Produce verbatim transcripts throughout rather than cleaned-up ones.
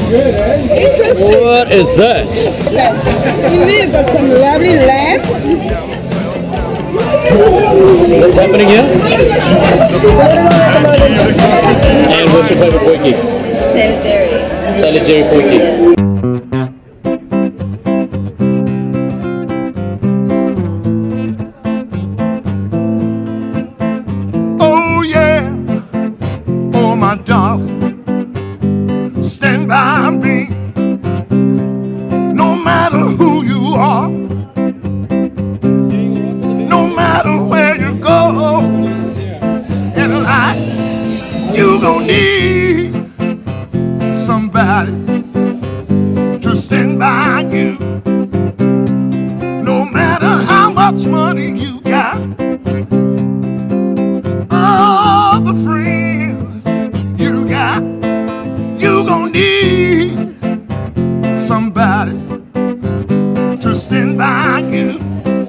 What is that? We've got some lovely lamb. What's happening here? And what's your favorite potjie? Sanitary. Sanitary potjie. Oh yeah, oh my darling, stand by me. No matter who you are, no matter where you go in life, you gon' need somebody to stand by you. No matter how much money you got, all the friends you got, you gon' need somebody to stand by you.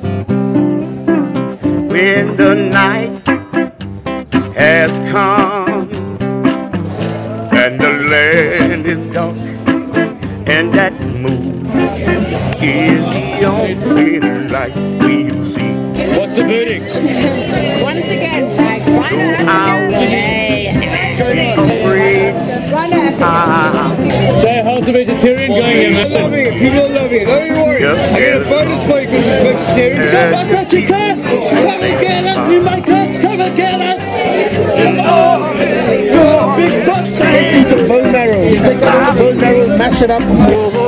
When the night has come and the land is dark and that moon is the only light we'll see. What's the verdict? Once again, like one and a half So how's the vegetarian going in this? Love it. People love it. Don't you worry. Yep. I got a bonus for you because it's vegetarian. Come on, got your car. Come and get us. We might come. Come and get us. Big bucks. Take the bone marrow. You take out the bone marrow, mash it up.